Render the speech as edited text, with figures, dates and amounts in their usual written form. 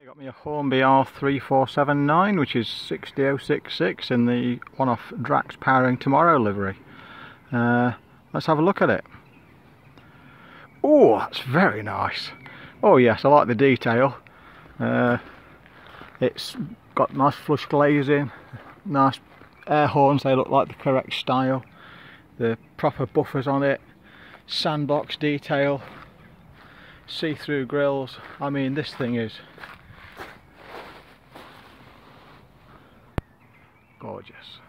I got me a Hornby R3479, which is 60066 in the one-off Drax powering tomorrow livery. Let's have a look at it. Oh, that's very nice. Oh yes, I like the detail. It's got nice flush glazing, nice air horns, they look like the correct style. The proper buffers on it, sandbox detail, see-through grills. I mean, this thing is gorgeous.